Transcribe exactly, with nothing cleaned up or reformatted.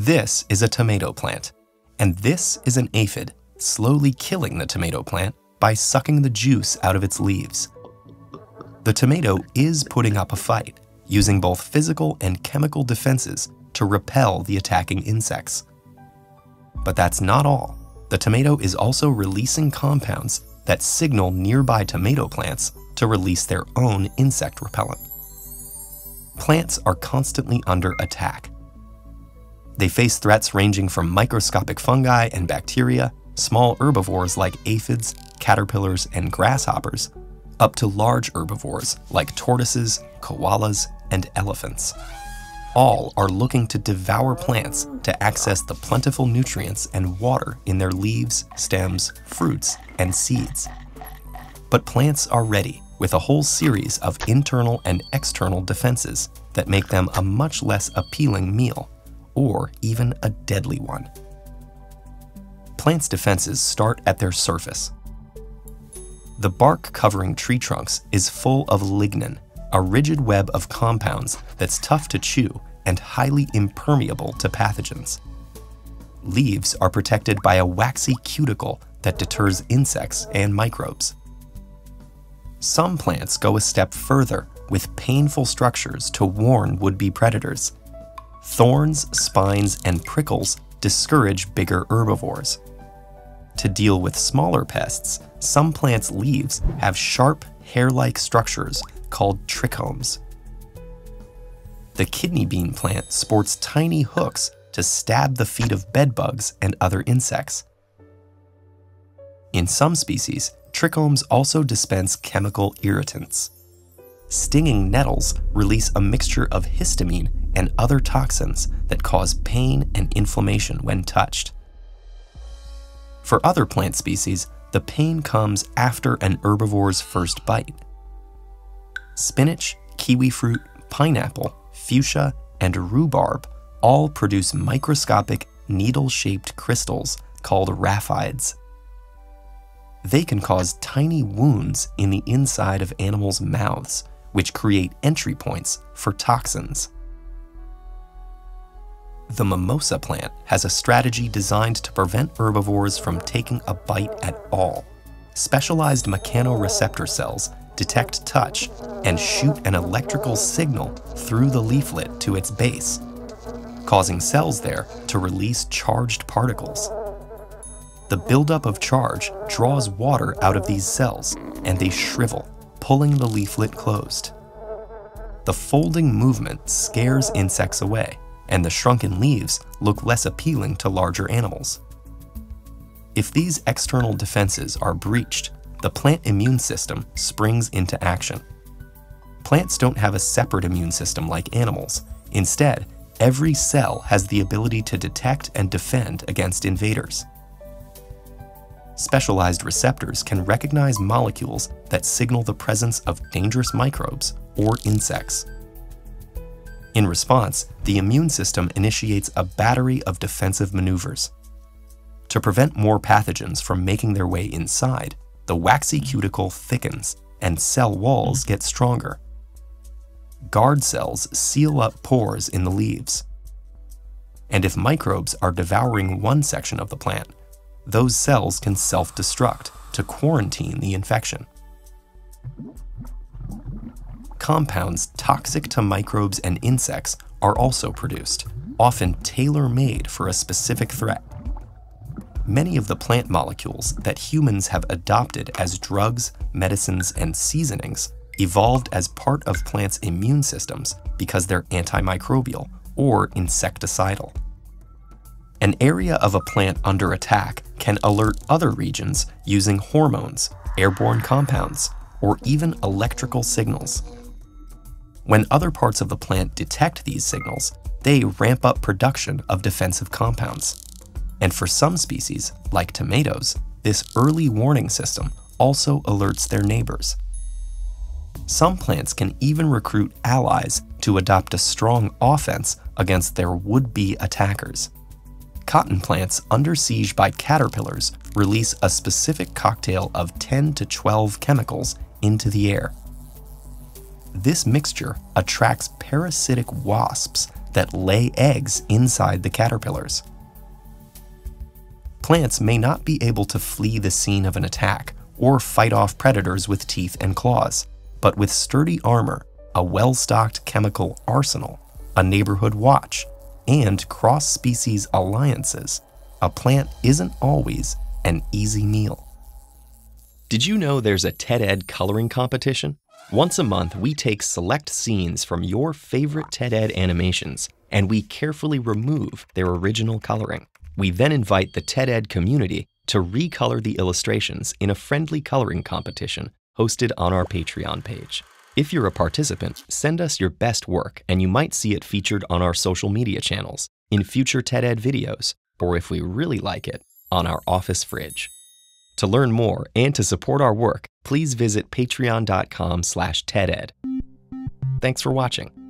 This is a tomato plant, and this is an aphid slowly killing the tomato plant by sucking the juice out of its leaves. The tomato is putting up a fight, using both physical and chemical defenses to repel the attacking insects. But that's not all. The tomato is also releasing compounds that signal nearby tomato plants to release their own insect repellent. Plants are constantly under attack. They face threats ranging from microscopic fungi and bacteria, small herbivores like aphids, caterpillars, and grasshoppers, up to large herbivores like tortoises, koalas, and elephants. All are looking to devour plants to access the plentiful nutrients and water in their leaves, stems, fruits, and seeds. But plants are ready with a whole series of internal and external defenses that make them a much less appealing meal, or even a deadly one. Plants' defenses start at their surface. The bark covering tree trunks is full of lignin, a rigid web of compounds that's tough to chew and highly impermeable to pathogens. Leaves are protected by a waxy cuticle that deters insects and microbes. Some plants go a step further with painful structures to warn would-be predators. Thorns, spines, and prickles discourage bigger herbivores. To deal with smaller pests, some plants' leaves have sharp, hair-like structures called trichomes. The kidney bean plant sports tiny hooks to stab the feet of bedbugs and other insects. In some species, trichomes also dispense chemical irritants. Stinging nettles release a mixture of histamine and other toxins that cause pain and inflammation when touched. For other plant species, the pain comes after an herbivore's first bite. Spinach, kiwi fruit, pineapple, fuchsia, and rhubarb all produce microscopic, needle-shaped crystals called rhaphides. They can cause tiny wounds in the inside of animals' mouths, which create entry points for toxins. The mimosa plant has a strategy designed to prevent herbivores from taking a bite at all. Specialized mechanoreceptor cells detect touch and shoot an electrical signal through the leaflet to its base, causing cells there to release charged particles. The buildup of charge draws water out of these cells, and they shrivel, pulling the leaflet closed. The folding movement scares insects away, and the shrunken leaves look less appealing to larger animals. If these external defenses are breached, the plant immune system springs into action. Plants don't have a separate immune system like animals. Instead, every cell has the ability to detect and defend against invaders. Specialized receptors can recognize molecules that signal the presence of dangerous microbes or insects. In response, the immune system initiates a battery of defensive maneuvers. To prevent more pathogens from making their way inside, the waxy cuticle thickens and cell walls get stronger. Guard cells seal up pores in the leaves. And if microbes are devouring one section of the plant, those cells can self-destruct to quarantine the infection. Compounds toxic to microbes and insects are also produced, often tailor-made for a specific threat. Many of the plant molecules that humans have adopted as drugs, medicines, and seasonings evolved as part of plants' immune systems because they're antimicrobial or insecticidal. An area of a plant under attack can alert other regions using hormones, airborne compounds, or even electrical signals. When other parts of the plant detect these signals, they ramp up production of defensive compounds. And for some species, like tomatoes, this early warning system also alerts their neighbors. Some plants can even recruit allies to adopt a strong offense against their would-be attackers. Cotton plants under siege by caterpillars release a specific cocktail of ten to twelve chemicals into the air. This mixture attracts parasitic wasps that lay eggs inside the caterpillars. Plants may not be able to flee the scene of an attack or fight off predators with teeth and claws, but with sturdy armor, a well-stocked chemical arsenal, a neighborhood watch, and cross-species alliances, a plant isn't always an easy meal. Did you know there's a TED-Ed coloring competition? Once a month, we take select scenes from your favorite TED-Ed animations, and we carefully remove their original coloring. We then invite the TED-Ed community to recolor the illustrations in a friendly coloring competition hosted on our Patreon page. If you're a participant, send us your best work and you might see it featured on our social media channels, in future TED-Ed videos, or if we really like it, on our office fridge. To learn more and to support our work, please visit patreon dot com slash TED-Ed. Thanks for watching.